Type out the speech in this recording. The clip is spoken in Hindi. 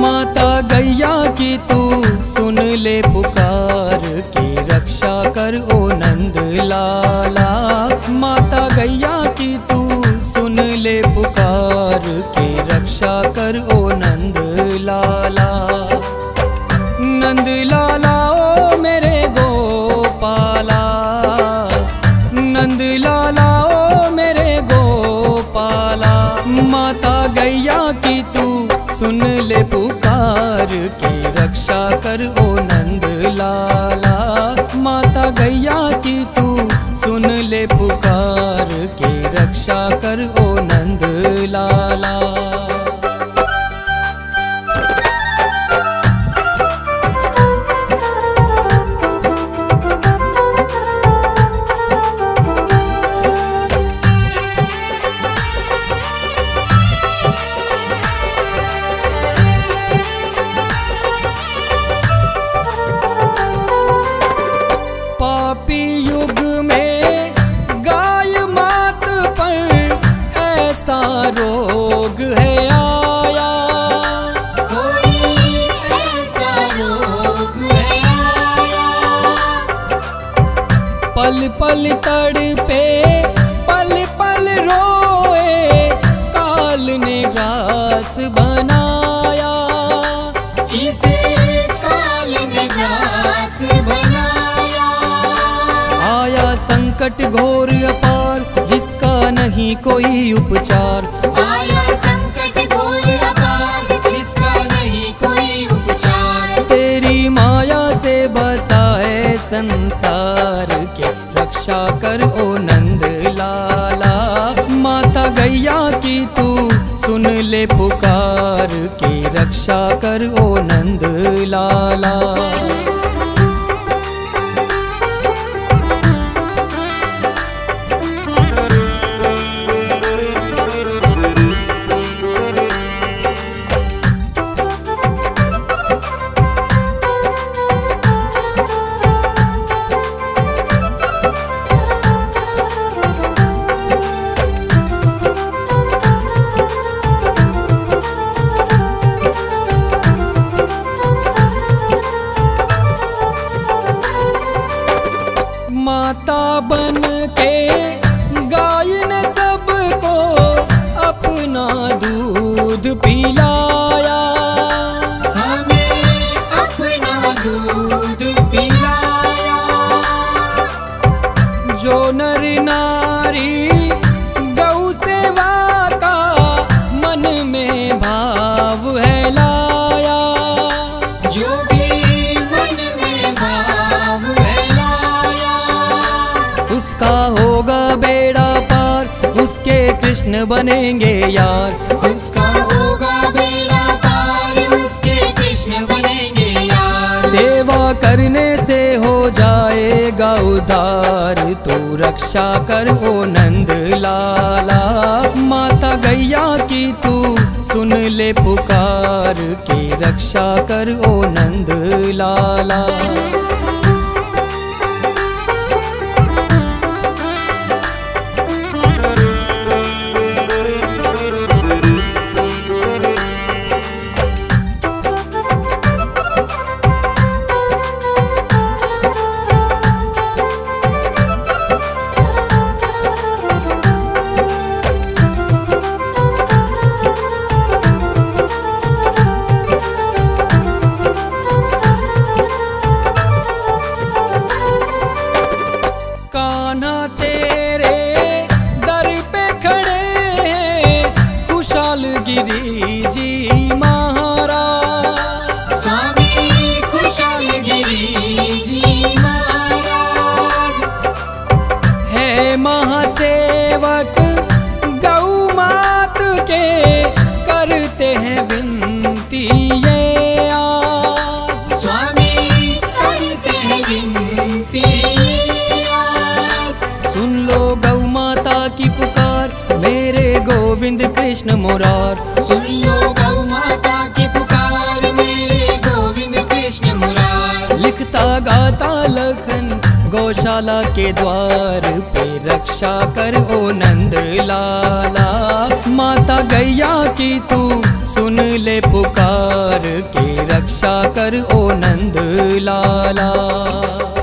माता गैया की तू सुन ले पुकार की रक्षा कर ओ नंद लाला। माता गैया की तू सुन ले पुकार की रक्षा कर ओ नंद लाला। नंद लाला ओ मेरे गोपाला, नंद लाला ओ मेरे गोपाला। माता गैया की तू सुन ले पुकार की रक्षा कर ओ नंद लाला। माता गैया की तू सुन ले पुकार की रक्षा कर ओ नंद लाला। पापी युग में गाय मात पर ऐसा रोग है आया, कोई ऐसा रोग है आया। पल पल तड़पे पल पल रोए, काल ने ग्रास बनाया। इसे काल ने ग्रास बनाया। आया संकट घोर अपार जिसका नहीं कोई उपचार। आया संकट घोर अपार जिसका नहीं कोई उपचार। तेरी माया से बसा है संसार के रक्षा कर ओ नंद लाला। माता गैया की तू सुन ले पुकार की रक्षा कर ओ नंद लाला। माता बन के गाय ने सबको अपना दूध पिलाया। हमें अपना दूध पिलाया। जो नर नारी गौ सेवा का मन में भाव है लाया। जो भी मन में भाव है लाया। उसका होगा बेड़ा पार, उसके कृष्ण बनेंगे यार। उसका होगा बेड़ा पार, उसके कृष्ण बनेंगे यार। सेवा करने से हो जाएगा उद्धार, तू रक्षा कर ओ नंद लाला। माता गैया की तू सुन ले पुकार की रक्षा कर ओ नंद लाला। कान्हा तेरे दर पे खड़े हैं खुशहाल गिरी जी महाराज। स्वामी खुशहाल गिरी जी महाराज। है महासेवक गौ मात के करते हैं विनती ये आज। स्वामी करते हैं विनती आज। सुन लो गौ माता की पुकार मेरे गोविंद कृष्ण मुरार। सुन लो गौ माता की पुकार मेरे गोविंद कृष्ण मुरार। लिखता गाता लखन गौशाला के द्वार पे रक्षा कर ओ नंद लाला। माता गैया की तू सुन ले पुकार करके रक्षा कर ओ नंद लाला।